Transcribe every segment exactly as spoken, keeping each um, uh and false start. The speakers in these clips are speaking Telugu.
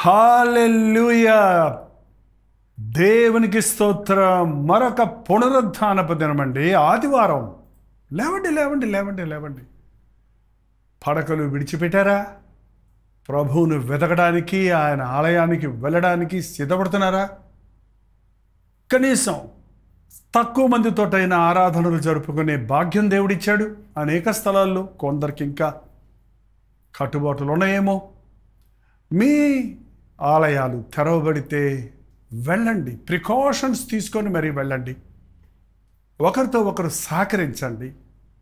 హల్లెలూయా, దేవునికి స్తోత్రం. మరొక పునరుద్ధానపు దినమండి, ఆదివారం. లేవండి లేవండి లేవండి లేవండి. పడకలు విడిచిపెట్టారా? ప్రభువును వెతకడానికి, ఆయన ఆలయానికి వెళ్ళడానికి సిద్ధపడుతున్నారా? కనీసం తక్కువ మందితోటైన ఆరాధనలు జరుపుకునే భాగ్యం దేవుడిచ్చాడు అనేక స్థలాల్లో. కొందరికి ఇంకా కట్టుబాటులు ఉన్నాయేమో. మీ ఆలయాలు తెరవబడితే వెళ్ళండి, ప్రికాషన్స్ తీసుకొని మరీ వెళ్ళండి. ఒకరితో ఒకరు సహకరించండి.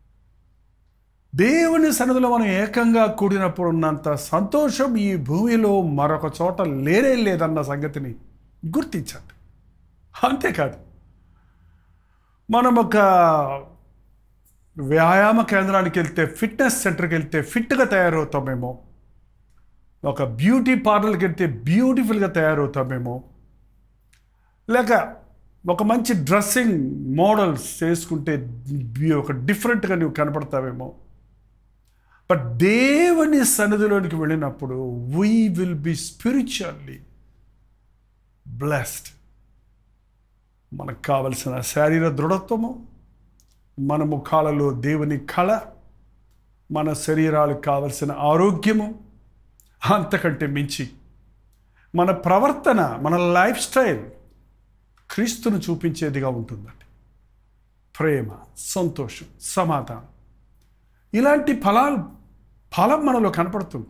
దేవుని సన్నిధిలో మనం ఏకంగా కూడినప్పుడు ఉన్నంత సంతోషం ఈ భూమిలో మరొక చోట లేనే లేదన్న సంగతిని గుర్తించండి. అంతేకాదు, మనం ఒక వ్యాయామ కేంద్రానికి వెళ్తే, ఫిట్నెస్ సెంటర్కి వెళ్తే ఫిట్గా తయారవుతామేమో, ఒక బ్యూటీ పార్లర్కి వెళ్తే బ్యూటిఫుల్గా తయారవుతామేమో, లేక ఒక మంచి డ్రెస్సింగ్ మోడల్స్ చేసుకుంటే ఒక డిఫరెంట్గా నువ్వు కనపడతావేమో. బట్ దేవుని సన్నిధిలోనికి వెళ్ళినప్పుడు we will be spiritually blessed. మనకు కావలసిన శారీర దృఢత్వము, మన ముఖాలలో దేవుని కళ, మన శరీరాలకు కావలసిన ఆరోగ్యము, అంతకంటే మించి మన ప్రవర్తన, మన లైఫ్ స్టైల్ క్రీస్తును చూపించేదిగా ఉంటుందండి. ప్రేమ, సంతోషం, సమాధానం, ఇలాంటి ఫలాలు ఫలం మనలో కనపడుతుంది.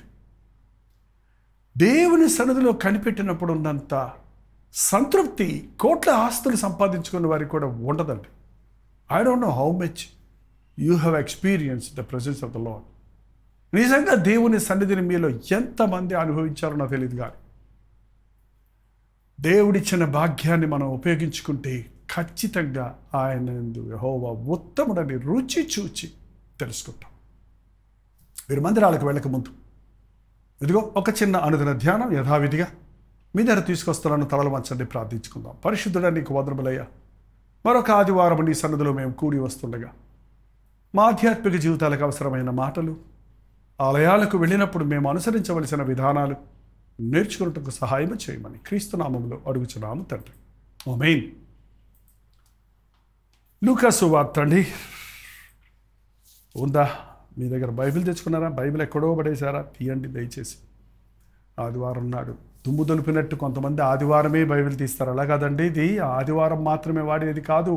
దేవుని సన్నిధిలో కనిపెట్టినప్పుడు ఉన్నంత సంతృప్తి కోట్ల ఆస్తులు సంపాదించుకున్న వారికి కూడా ఉండదండి. I don't know how much you have experience the presence of the lord. నిజంగా దేవుని సన్నిధిని మీలో ఎంతమంది అనుభవించారో నాకు తెలియదు, కానీ దేవుడిచ్చిన భాగ్యాన్ని మనం ఉపయోగించుకుంటే ఖచ్చితంగా ఆయన యెహోవా ఉత్తముడని రుచి చూచి తెలుసుకుంటాం. మీరు మందిరాలకు వెళ్ళక ముందు ఇదిగో ఒక చిన్న అనుదిన ధ్యానం యథావిధిగా మీ దగ్గర తీసుకొస్తున్నాను. తలలు వంచండి, ప్రార్థించుకుందాం. పరిశుద్ధుడా, నీకు వందనములయ్యా. మరొక ఆదివారం నీ సన్నిధిలో మేము కూడి వస్తుండగా మా ఆధ్యాత్మిక జీవితాలకు అవసరమైన మాటలు, ఆలయాలకు వెళ్ళినప్పుడు మేము అనుసరించవలసిన విధానాలు నేర్చుకున్నట్టుకు సహాయం చేయమని క్రీస్తు నామములో అడుగుచున్నాము తండ్రి, ఆమేన్. లూకా సువార్త అండి. ఉందా మీ దగ్గర? బైబిల్ తెచ్చుకున్నారా? బైబిల్ ఎక్కడో పడేశారా? తీయండి దయచేసి. ఆదివారం నాడు దుమ్ము దులిపినట్టు కొంతమంది ఆదివారమే బైబిల్ తీస్తారు. అలా కాదండి, ఇది ఆదివారం మాత్రమే వాడేది కాదు.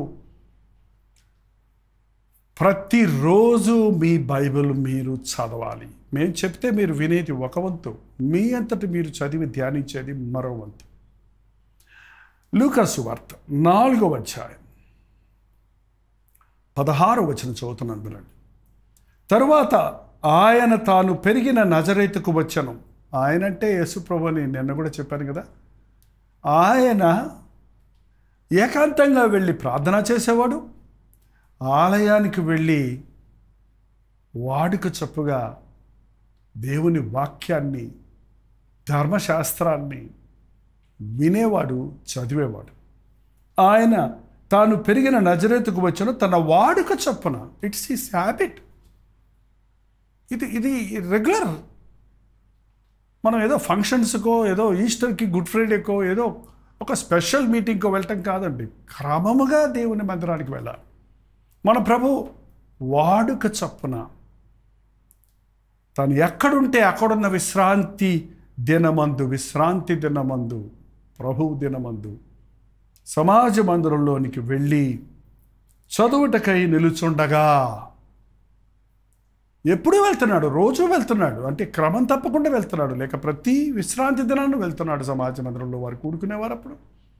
ప్రతిరోజు మీ బైబిల్ మీరు చదవాలి. మేము చెప్తే మీరు వినేది ఒక వంతు, మీ అంతటి మీరు చదివి ధ్యానించేది మరో వంతు. లూకా సువార్త నాలుగవ అధ్యాయం పదహారు వచనం చదువుతున్నాను వినండి. తరువాత ఆయన తాను పెరిగిన నజరేతుకు వచ్చెను. ఆయన అంటే యేసుప్రభు అని నిన్న కూడా చెప్పాను కదా. ఆయన ఏకాంతంగా వెళ్ళి ప్రార్థన చేసేవాడు. ఆలయానికి వెళ్ళి వాడుక చప్పుగా దేవుని వాక్యాన్ని, ధర్మశాస్త్రాన్ని వినేవాడు, చదివేవాడు. ఆయన తాను పెరిగిన నజరేతుకు వచ్చిన తన వాడుక చప్పున, ఇట్స్ హిస్ హ్యాబిట్. ఇది ఇది రెగ్యులర్. మనం ఏదో ఫంక్షన్స్కో, ఏదో ఈస్టర్కి, గుడ్ ఫ్రైడేకో, ఏదో ఒక స్పెషల్ మీటింగ్కో వెళ్ళటం కాదండి. క్రమముగా దేవుని మందిరానికి వెళ్ళాలి. మన ప్రభు వాడుక చప్పున తను ఎక్కడుంటే అక్కడున్న విశ్రాంతి దినమందు, విశ్రాంతి దినమందు, ప్రభువు దినమందు సమాజ మందిరంలోనికి వెళ్ళి చదువుటకై నిలుచుండగా, ఎప్పుడు వెళ్తున్నాడు? రోజు వెళ్తున్నాడు. అంటే క్రమం తప్పకుండా వెళ్తున్నాడు, లేక ప్రతి విశ్రాంతి దినాన్ని వెళ్తున్నాడు సమాజ మందిరంలో. వారు కూడుకునేవారు. అప్పుడు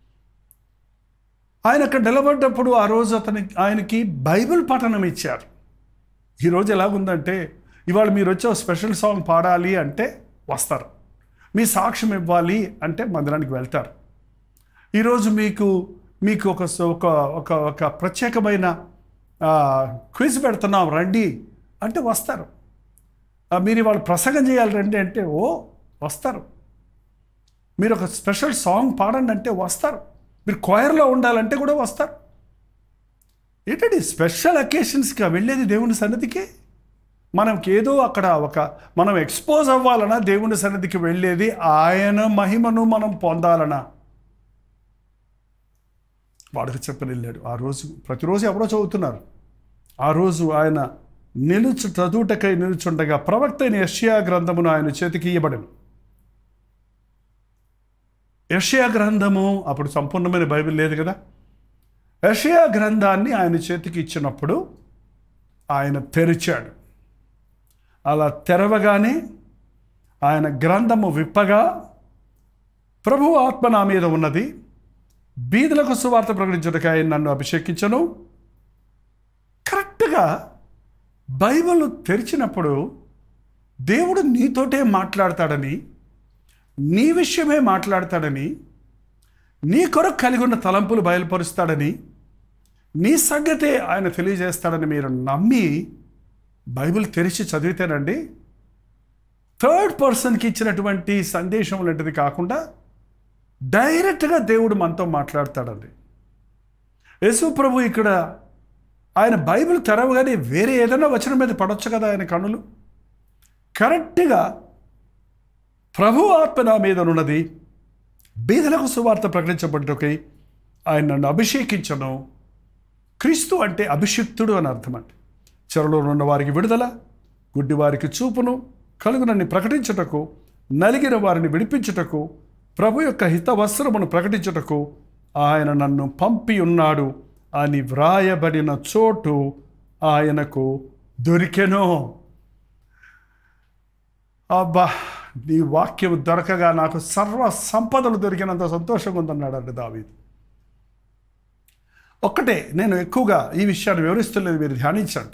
ఆయన అక్కడ నిలబడ్డప్పుడు ఆ రోజు అతని ఆయనకి బైబిల్ పఠనం ఇచ్చారు. ఈరోజు ఎలాగుందంటే, ఇవాళ మీరు వచ్చే స్పెషల్ సాంగ్ పాడాలి అంటే వస్తారు, మీ సాక్ష్యం ఇవ్వాలి అంటే మందిరానికి వెళ్తారు. ఈరోజు మీకు మీకు ఒక ఒక ఒక ప్రత్యేకమైన క్విజ్ పెడుతున్నాం రండి అంటే వస్తారు. మీరు ఇవాళ ప్రసంగం చేయాలి రండి అంటే ఓ వస్తారు. మీరు ఒక స్పెషల్ సాంగ్ పాడండి అంటే వస్తారు. మీరు క్వైర్లో ఉండాలంటే కూడా వస్తారు. ఏంటండి స్పెషల్ అకేషన్స్గా వెళ్ళేది దేవుని సన్నిధికి. మనకి ఏదో అక్కడ ఒక మనం ఎక్స్పోజ్ అవ్వాలన్నా దేవుని సన్నిధికి వెళ్ళేది ఆయన మహిమను మనం పొందాలన్నా. వాడికి చెప్పని వెళ్ళాడు. ఆ రోజు ప్రతిరోజు ఎవరో చదువుతున్నారు. ఆ రోజు ఆయన నిలుచు చదువుటకై నిలుచుండగా ప్రవక్త అయిన యెషయా గ్రంథమును ఆయన చేతికి ఇయ్యబడెను. యెషయా గ్రంథము అప్పుడు సంపూర్ణమైన బైబిల్ లేదు కదా. యెషయా గ్రంథాన్ని ఆయన చేతికి ఇచ్చినప్పుడు ఆయన తెరిచాడు. అలా తెరవగానే ఆయన గ్రంథము విప్పగా ప్రభువు ఆత్మ నా మీద ఉన్నది, బీదలకు సువార్త ప్రకటించుటకు ఆయన నన్ను అభిషేకించను. కరెక్ట్గా బైబిల్ తెరిచినప్పుడు దేవుడు నీతోటే మాట్లాడతాడని, నీ విషయమే మాట్లాడతాడని, నీ కొరకు కలిగి ఉన్న తలంపులు బయలుపరుస్తాడని, నీ సంగతే ఆయన తెలియజేస్తాడని మీరు నమ్మి బైబిల్ తెరిచి చదివితేనండి థర్డ్ పర్సన్కి ఇచ్చినటువంటి సందేశం లాంటిది కాకుండా డైరెక్ట్గా దేవుడు మనతో మాట్లాడతాడండి. యేసు ప్రభు ఇక్కడ ఆయన బైబిల్ తెరవగానే వేరే ఏదైనా వచనం మీద పడవచ్చు కదా ఆయన కన్నులు. కరెక్ట్గా ప్రభు ఆత్మ నా మీద ఉన్నది, బీదలకు సువార్త ప్రకటించబడుటకై ఆయన నన్ను అభిషేకించను. క్రీస్తు అంటే అభిషిక్తుడు అని అర్థం అండి. చెరలో ఉన్న వారికి విడుదల, గుడ్డి వారికి చూపును, కలుగునని ప్రకటించుటకు, నలిగిన వారిని విడిపించుటకు, ప్రభు యొక్క హితవస్త్రమును ప్రకటించుటకు ఆయన నన్ను పంపి ఉన్నాడు అని వ్రాయబడిన చోటు ఆయనకు దొరికెను. అబ్బా, నీ వాక్యం దొరకగా నాకు సర్వ సంపదలు దొరికినంత సంతోషంగా ఉందన్నాడు అండి దావీదు. ఒక్కటే, నేను ఎక్కువగా ఈ విషయాన్ని వివరిస్తలేదు, మీరు ధ్యానించండి.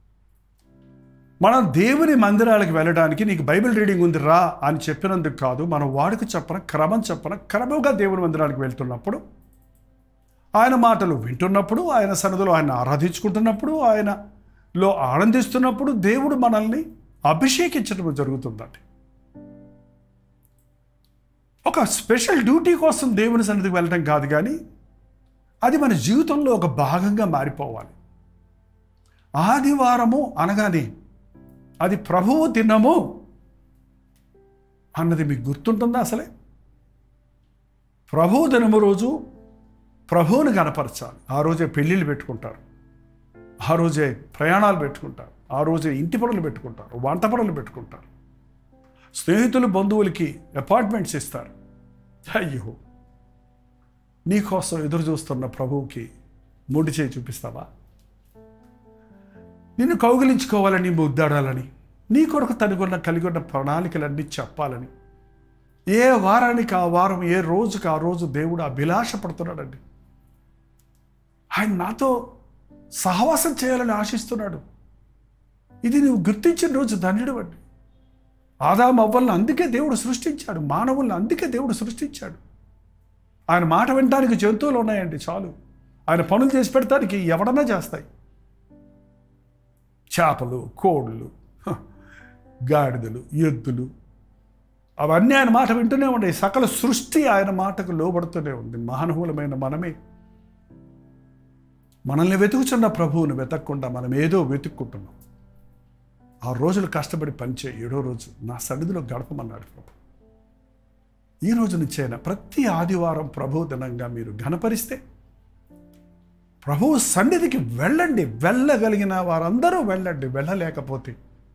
మనం దేవుని మందిరాలకు వెళ్ళడానికి నీకు బైబిల్ రీడింగ్ ఉంది రా అని చెప్పినందుకు కాదు, మనం వాడికి చెప్పన క్రమం చెప్పన క్రమంగా దేవుని మందిరానికి వెళ్తున్నప్పుడు, ఆయన మాటలు వింటున్నప్పుడు, ఆయన సన్నిధిలో ఆయన ఆరాధించుకుంటున్నప్పుడు, ఆయనలో ఆనందిస్తున్నప్పుడు దేవుడు మనల్ని అభిషేకించడం జరుగుతుందండి. ఒక స్పెషల్ డ్యూటీ కోసం దేవుని సన్నిధికి వెళ్ళడం కాదు, కానీ అది మన జీవితంలో ఒక భాగంగా మారిపోవాలి. ఆదివారము అనగానే అది ప్రభువు దినము అన్నది మీకు గుర్తుంటుందా? అసలే ప్రభువు దినము రోజు ప్రభువుని కనపరచాలి. ఆ రోజే పెళ్ళిళ్ళు పెట్టుకుంటారు, ఆ రోజే ప్రయాణాలు పెట్టుకుంటారు, ఆ రోజే ఇంటి పనులు పెట్టుకుంటారు, వంట పనులు పెట్టుకుంటారు, స్నేహితులు బంధువులకి అపార్ట్మెంట్స్ ఇస్తారు. అయ్యో, నీకోసం ఎదురు చూస్తున్న ప్రభువుకి మొండి చేయి చూపిస్తావా? నిన్ను కౌగిలించుకోవాలని, ముద్దాడాలని, నీ కొరకు తనుకున్న కలిగి ఉన్న ప్రణాళికలన్నీ చెప్పాలని, ఏ వారానికి ఆ వారం, ఏ రోజుకి ఆ రోజు దేవుడు అభిలాష పడుతున్నాడండి. ఆయన నాతో సహవాసం చేయాలని ఆశిస్తున్నాడు. ఇది నువ్వు గుర్తించిన రోజు ధన్యుడు అండి. ఆదాము అవ్వలను అందుకే దేవుడు సృష్టించాడు, మానవులను అందుకే దేవుడు సృష్టించాడు. ఆయన మాట వినడానికి జంతువులు ఉన్నాయండి చాలు, ఆయన పనులు చేసి పెడతానికి ఎవడన్నా చేస్తాయి. చేపలు, కోళ్ళు, గాడిదలు, ఎద్దులు, అవన్నీ ఆయన మాట వింటూనే ఉన్నాయి. సకల సృష్టి ఆయన మాటకు లోబడుతూనే ఉంది. మానవులమైన మనమే మనల్ని వెతుకుచున్న ప్రభువుని వెతకకుండా మనం ఏదో వెతుక్కుంటున్నాం. ఆ రోజులు కష్టపడి పనిచే ఏడో రోజు నా సన్నిధిలో గడపమన్నాడు ప్రభు. ఈ రోజు నుంచైనా ప్రతి ఆదివారం ప్రభు దినంగా మీరు ఘనపరిస్తే, ప్రభువు సన్నిధికి వెళ్ళండి. వెళ్ళగలిగిన వారందరూ వెళ్ళండి. వెళ్ళలేకపోతే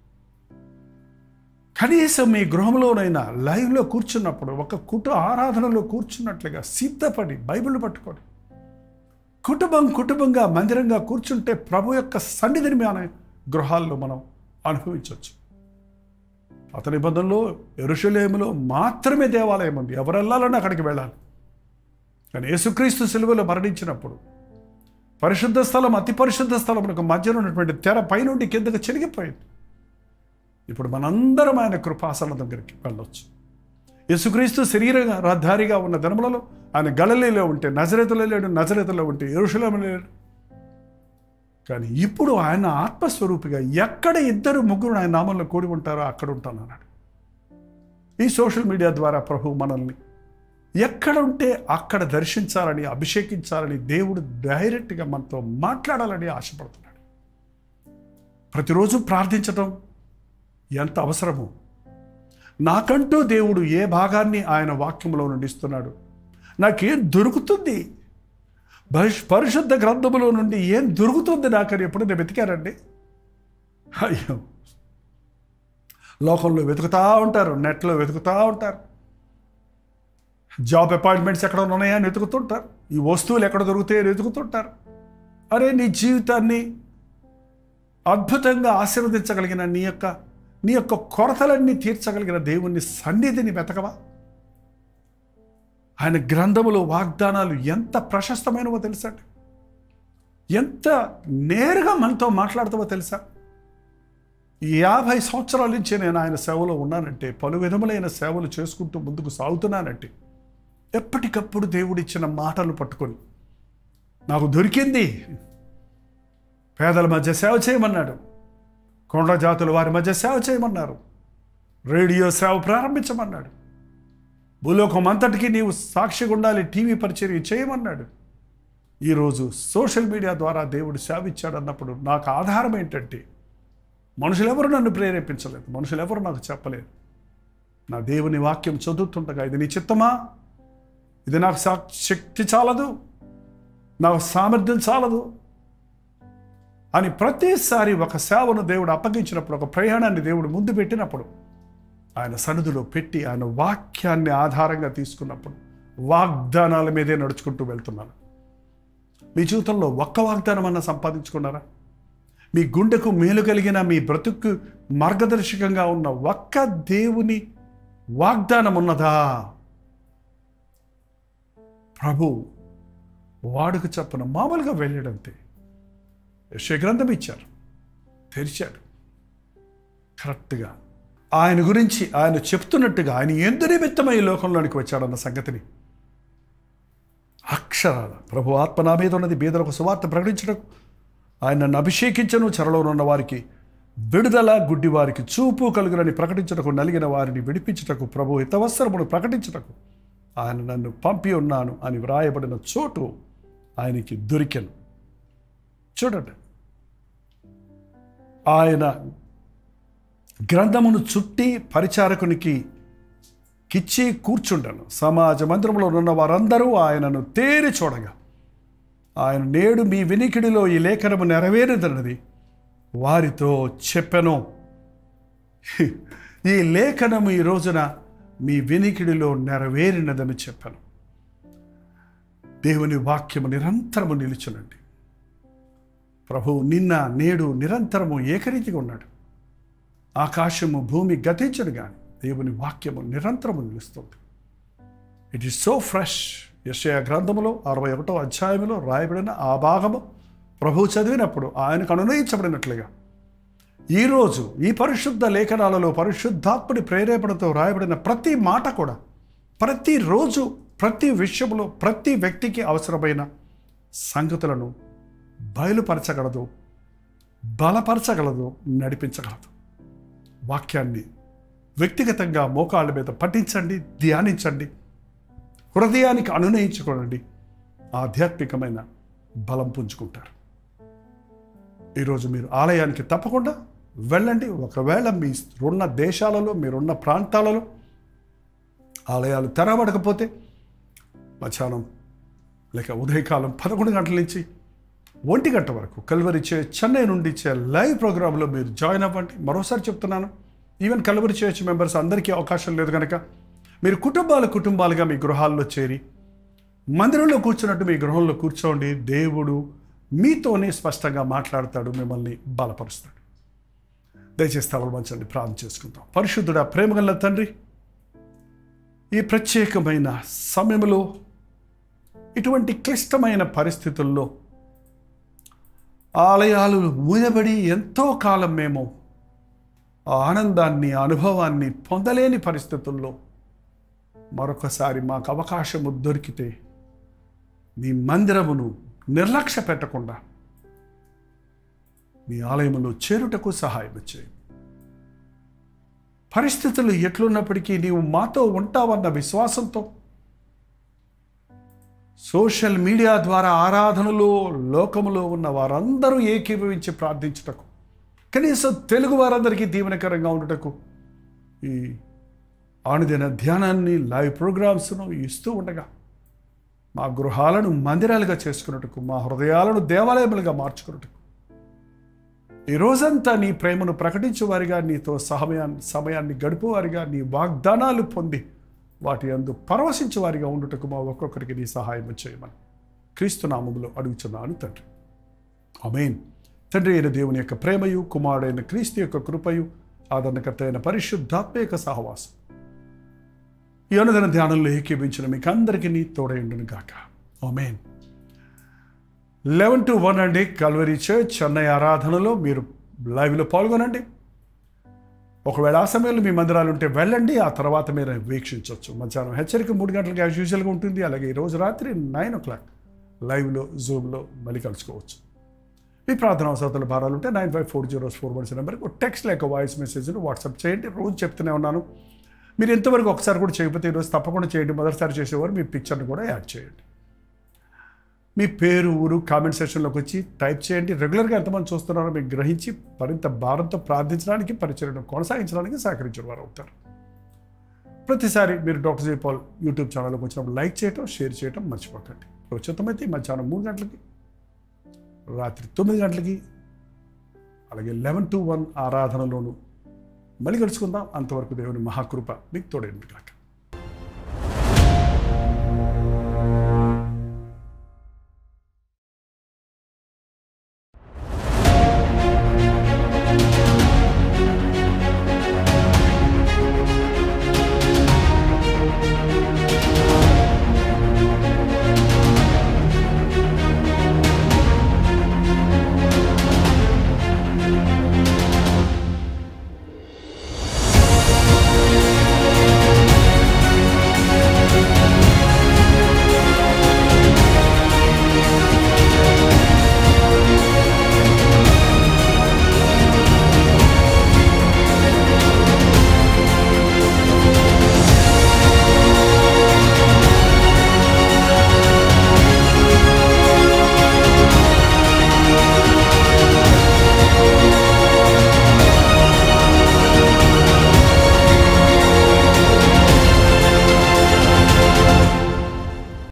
కనీసం మీ గృహంలోనైనా లైవ్లో కూర్చున్నప్పుడు ఒక కుటుంబ ఆరాధనలో కూర్చున్నట్లుగా సిద్ధపడి బైబిల్ పట్టుకోండి. కుటుంబం కుటుంబంగా మందిరంగా కూర్చుంటే ప్రభు యొక్క సన్నిధిని మన గృహాల్లో మనం అనుభవించవచ్చు. పాత నిబంధనలో యెరూషలేములో మాత్రమే దేవాలయం ఉంది, ఎవరు వెళ్ళాలన్నా అక్కడికి వెళ్ళాలి. కానీ యేసుక్రీస్తు సిలువలో మరణించినప్పుడు పరిశుద్ధ స్థలం, అతి పరిశుద్ధ స్థలమునకు మధ్యలో ఉన్నటువంటి తెర పైనుండి కిందకు చెరిగిపోయింది. ఇప్పుడు మనందరం ఆయన కృపాసనం దగ్గరికి వెళ్ళొచ్చు. యేసుక్రీస్తు శరీరధారిగా ఉన్న దినములలో ఆయన గలిలయలో ఉంటే నజరేతులో లేడు, నజరేతులో ఉంటే యెరూషలేములో లేడు. కానీ ఇప్పుడు ఆయన ఆత్మస్వరూపిగా ఎక్కడ ఇద్దరు ముగ్గురు ఆయన నామంలో కూడి ఉంటారో అక్కడ ఉంటానన్నాడు. ఈ సోషల్ మీడియా ద్వారా ప్రభు మనల్ని ఎక్కడ ఉంటే అక్కడ దర్శించాలని, అభిషేకించాలని దేవుడు డైరెక్ట్గా మనతో మాట్లాడాలని ఆశపడుతున్నాడు. ప్రతిరోజు ప్రార్థించటం ఎంత అవసరమో, నాకంటూ దేవుడు ఏ భాగాన్ని ఆయన వాక్యంలో నుండి ఇస్తున్నాడు, నాకేం దొరుకుతుంది, పరిశుద్ధ గ్రంథములో నుండి ఏం దొరుకుతుంది నాకని ఎప్పుడైనా వెతికారండి? అయ్యో, లోకంలో వెతుకుతూ ఉంటారు, నెట్లో వెతుకుతూ ఉంటారు, జాబ్ అపాయింట్మెంట్స్ ఎక్కడ ఉన్నాయా అని వెతుకుతుంటారు, ఈ వస్తువులు ఎక్కడ దొరుకుతాయని వెతుకుతుంటారు. అరే, నీ జీవితాన్ని అద్భుతంగా ఆశీర్వదించగలిగిన, నీ యొక్క నీ యొక్క కొరతలన్నీ తీర్చగలిగిన దేవుని సన్నిధిని వెతకవా? ఆయన గ్రంథములో వాగ్దానాలు ఎంత ప్రశస్తమైనవో తెలుసా? ఎంత నేరుగా మనతో మాట్లాడుతావో తెలుసా? యాభై సంవత్సరాల నుంచి నేను ఆయన సేవలో ఉన్నానంటే, పలు విధములైన సేవలు చేసుకుంటూ ముందుకు సాగుతున్నానంటే, ఎప్పటికప్పుడు దేవుడిచ్చిన మాటలు పట్టుకొని, నాకు దొరికింది, పేదల మధ్య సేవ చేయమన్నాడు, కొండ జాతుల వారి మధ్య సేవ చేయమన్నారు, రేడియో సేవ ప్రారంభించమన్నాడు, భూలోకం అంతటికీ నీవు సాక్షిగా ఉండాలి, టీవీ పరిచర్య చేయమన్నాడు. ఈరోజు సోషల్ మీడియా ద్వారా దేవుడు సేవ ఇచ్చాడు అన్నప్పుడు నాకు ఆధారం ఏంటంటే, మనుషులెవరు నన్ను ప్రేరేపించలేదు, మనుషులెవరు నాకు చెప్పలేదు. నా దేవుని వాక్యం చదువుతుండగా, ఇది నీ చిత్తమా, ఇది నాకు శక్తి చాలదు, నాకు సామర్థ్యం చాలదు అని ప్రతిసారి ఒక సేవను దేవుడు అప్పగించినప్పుడు, ఒక ప్రయాణాన్ని దేవుడు ముందు పెట్టినప్పుడు, ఆయన సన్నిధిలో పెట్టి ఆయన వాక్యాన్ని ఆధారంగా తీసుకున్నప్పుడు వాగ్దానాల మీదే నడుచుకుంటూ వెళ్తున్నాను. మీ జీవితంలో ఒక్క వాగ్దానం అన్నా సంపాదించుకున్నారా? మీ గుండెకు మేలు కలిగిన, మీ బ్రతుకు మార్గదర్శకంగా ఉన్న ఒక్క దేవుని వాగ్దానం ఉన్నదా? ప్రభు వాడుకు చప్పున మామూలుగా వెళ్ళడంతే. యెషయా గ్రంథం ఇచ్చారు, తెరిచాడు, కరెక్ట్గా ఆయన గురించి ఆయన చెప్తున్నట్టుగా ఆయన ఎందు నిమిత్తమై ఈ లోకంలోనికి వచ్చాడన్న సంగతిని అక్షరాల ప్రభు ఆత్మ నా మీద ఉన్నది, బీదలకు సువార్త ప్రకటించటకు ఆయన నన్ను అభిషేకించను, చెరలో ఉన్న వారికి విడుదల, గుడ్డి వారికి చూపు కలుగునని ప్రకటించటకు, నలిగిన వారిని విడిపించటకు, ప్రభు హితవస్త్రమును ప్రకటించటకు ఆయన నన్ను పంపి ఉన్నాను అని వ్రాయబడిన చోటు ఆయనకి దొరికెను. చూడండి, ఆయన గ్రంథమును చుట్టి పరిచారకునికి కిచ్చి కూర్చుండను. సమాజ మందిరంలో ఉన్న వారందరూ ఆయనను తేరి చూడగా, ఆయన నేడు మీ వినికిడిలో ఈ లేఖనము నెరవేరుదన్నది వారితో చెప్పెను. ఈ లేఖనము ఈ రోజున మీ వినికిడిలో నెరవేరినదని చెప్పాను. దేవుని వాక్యము నిరంతరము నిలుచునండి. ప్రభు నిన్న నేడు నిరంతరము ఏకరీతిగా ఉన్నాడు. ఆకాశము భూమి గతించడు కానీ దేవుని వాక్యము నిరంతరము నిలుస్తుంది. It is so fresh. యెషయా గ్రంథములో అరవై ఒకటో అధ్యాయంలో రాయబడిన ఆ భాగము ప్రభు చదివినప్పుడు ఆయనకు అనునయించబడినట్లుగా ఈరోజు ఈ పరిశుద్ధ లేఖనాలలో పరిశుద్ధాత్ముడి ప్రేరేపణతో రాయబడిన ప్రతి మాట కూడా ప్రతిరోజు ప్రతి విషయంలో ప్రతి వ్యక్తికి అవసరమైన సంగతులను బయలుపరచగలదు, బలపరచగలదు, నడిపించగలదు. వాక్యాన్ని వ్యక్తిగతంగా మోకాళ్ళ మీద పఠించండి, ధ్యానించండి, హృదయానికి అనునయించుకోనండి, ఆధ్యాత్మికమైన బలం పుంజుకుంటారు. ఈరోజు మీరు ఆలయానికి తప్పకుండా వెళ్ళండి. ఒకవేళ మీ ఉన్న దేశాలలో మీరున్న ప్రాంతాలలో ఆలయాలు తెరవడకపోతే మధ్యాహ్నం లేక ఉదయకాలం పదకొండు గంటల నుంచి ఒంటి గంట వరకు కల్వరీ చర్చ్ చెన్నై నుండి ఇచ్చే లైవ్ ప్రోగ్రాంలో మీరు జాయిన్ అవ్వండి. మరోసారి చెప్తున్నాను, ఈవెన్ కల్వరీ చర్చ్ మెంబర్స్ అందరికీ అవకాశం లేదు కనుక మీరు కుటుంబాలు కుటుంబాలుగా మీ గృహాల్లో చేరి మందిరంలో కూర్చున్నట్టు మీ గృహంలో కూర్చోండి. దేవుడు మీతోనే స్పష్టంగా మాట్లాడతాడు, మిమ్మల్ని బలపరుస్తాడు. దయచేసి తలలు వంచండి, ప్రార్థన చేసుకుందాం. పరిశుద్ధుడా, ప్రేమగల తండ్రి, ఈ ప్రత్యేకమైన సమయంలో ఇటువంటి క్లిష్టమైన పరిస్థితుల్లో ఆలయాలు మూయబడి ఎంతో కాలం మేము ఆ ఆనందాన్ని అనుభవాన్ని పొందలేని పరిస్థితుల్లో మరొకసారి మాకు అవకాశము దొరికితే మీ మందిరమును నిర్లక్ష్య పెట్టకుండా మీ ఆలయములో చేరుటకు సహాయం చేయి. పరిస్థితులు ఎట్లున్నప్పటికీ నీవు మాతో ఉంటావన్న విశ్వాసంతో సోషల్ మీడియా ద్వారా ఆరాధనలో లోకములో ఉన్న వారందరూ ఏకీభవించి ప్రార్థించుటకు కనీసం తెలుగు వారందరికీ దీవెనకరంగా ఉండటకు ఈ ఆనుదిన ధ్యానాన్ని లైవ్ ప్రోగ్రామ్స్ను ఇస్తూ ఉండగా మా గృహాలను మందిరాలుగా చేసుకున్నట్టుకు, మా హృదయాలను దేవాలయములుగా మార్చుకున్నట్టుకు, ఈ రోజంతా నీ ప్రేమను ప్రకటించేవారిగా, నీతో సమయాన్ని సమయాన్ని గడుపువారిగా, నీ వాగ్దానాలు పొంది వాటి యందు పరవశించేవారిగా ఉండుటకు మా ఒక్కొక్కరికి నీ సహాయం చేయమని క్రీస్తు నామములో అడుగుచున్నాను తండ్రి. ఆమేన్. తండ్రి అయిన దేవుని యొక్క ప్రేమయు, కుమారుడైన క్రీస్తు యొక్క కృపయు, ఆదరణకర్త అయిన పరిశుద్ధాత్మ యొక్క సహవాసం ఈ అనుదిన ధ్యానంలో ఏకీభించిన మీకు అందరికీ నీ తోడైండును గాక. ఆమేన్. లెవెన్ టు వన్ అండి కల్వరీ చర్చ్ చెన్నై ఆరాధనలో మీరు లైవ్లో పాల్గొనండి. ఒకవేళ ఆ సమయంలో మీ మందిరాలు ఉంటే వెళ్ళండి, ఆ తర్వాత మీరు వీక్షించవచ్చు. మధ్యాహ్నం హెచ్చరిక మూడు గంటలకు యాజ్ యూజువల్గా ఉంటుంది. అలాగే ఈరోజు రాత్రి నైన్ ఓ క్లాక్ లైవ్లో జూమ్లో మళ్ళీ కలుసుకోవచ్చు. మీ ప్రార్థన అవసరాల భారాలు ఉంటే nine five four zero four one నెంబర్కి టెక్స్ట్ లేక వాయిస్ మెసేజ్ను వాట్సాప్ చేయండి. రోజు చెప్తూనే ఉన్నాను, మీరు ఎంతవరకు ఒకసారి కూడా చేయకపోతే ఈరోజు తప్పకుండా చేయండి. మొదటిసారి చేసేవారు మీ పిక్చర్ని కూడా యాడ్ చేయండి. మీ పేరు, ఊరు కామెంట్ సెక్షన్లోకి వచ్చి టైప్ చేయండి. రెగ్యులర్గా ఎంతమంది చూస్తున్నారో మీకు గ్రహించి మరింత భారంతో ప్రార్థించడానికి, పరిచర్యను కొనసాగించడానికి సహకరించిన వారు అవుతారు. ప్రతిసారి మీరు డాక్టర్ జయపాల్ యూట్యూబ్ ఛానల్లోకి వచ్చినప్పుడు లైక్ చేయటం, షేర్ చేయటం మర్చిపోకండి. ఉచితమైతే మధ్యాహ్నం మూడు గంటలకి, రాత్రి తొమ్మిది గంటలకి, అలాగే లెవెన్ టు వన్ ఆరాధనలోను మళ్ళీ కలుసుకుందాం. అంతవరకు దేవుని మహాకృప మీకు తోడైంది కాక.